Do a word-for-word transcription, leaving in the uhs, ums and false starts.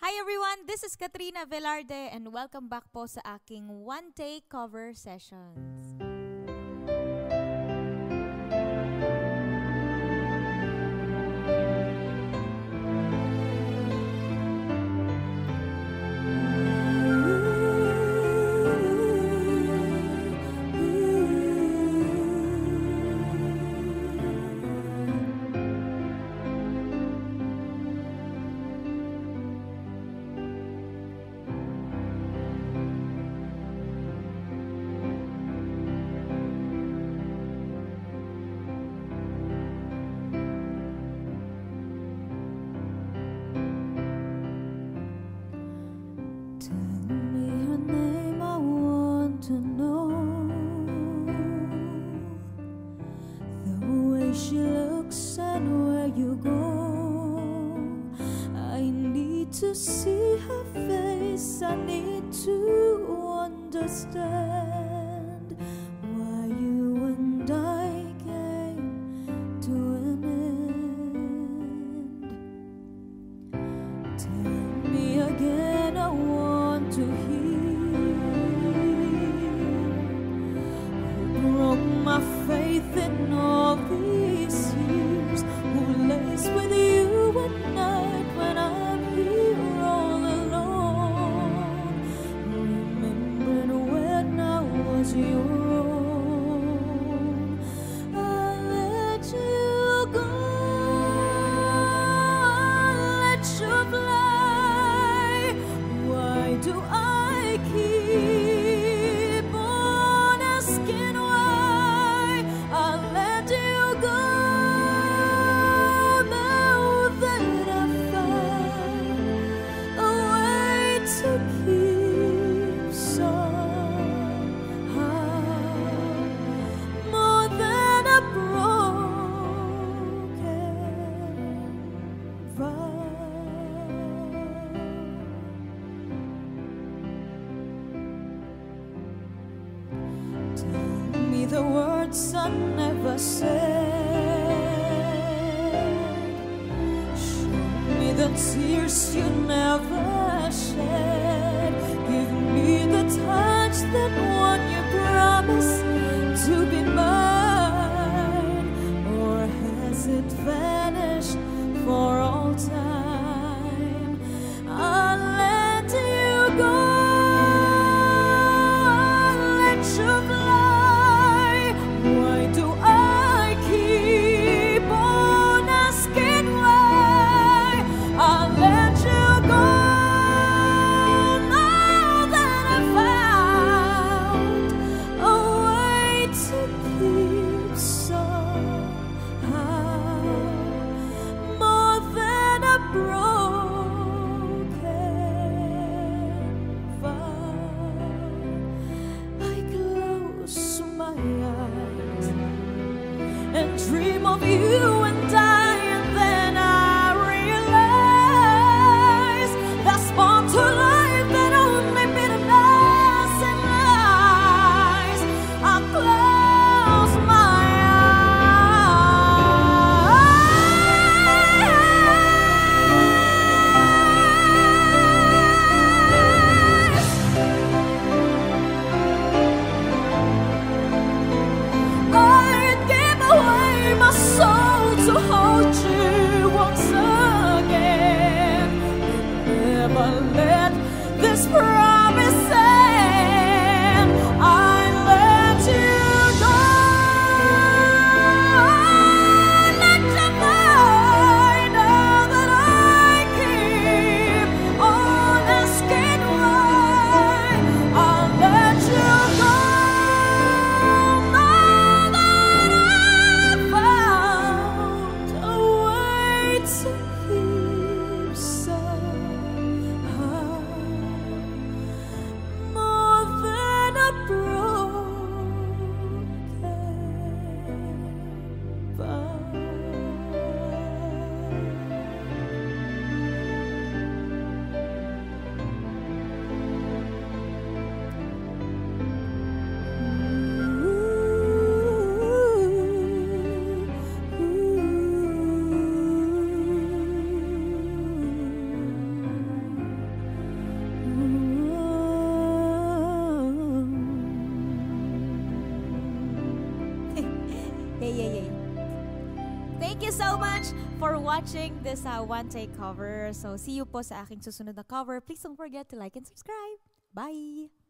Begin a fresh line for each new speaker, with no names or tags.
Hi everyone, this is Katrina Velarde and welcome back po sa aking One Take Cover Sessions.
She looks and where you go. I need to see her face. I need to understand why you and I came to an end. Tell me again, I want to hear who broke my faith in all these years, who lays with you at night when I'm here all alone, remembering when I was your own. I let you go, I let you fly. Why do I keep on asking why? I let you go now that I found a way to keep somehow more than a broken vow. Tell me the words I never said. Show me the tears you never shed. Give me the touch that won you promised to be mine. Or has it vanished for all time? I'll let you go, I'll let you fly. Why do I keep on asking why? I'll let you go now that I found a way to keep somehow more than a broken vow. I close my eyes and dream of you and I, and then I realize that's more to life than only bitterness and lies. I close my eyes. I'd give away my soul to hold you once again, and never let this promise end. I let you go, let you find out that I keep on asking why. I let you go now that I found a way to keep somehow
Yay, yay, yay. Thank you so much for watching this uh, one take cover. So see you po sa aking susunod na cover. Please don't forget to like and subscribe. Bye!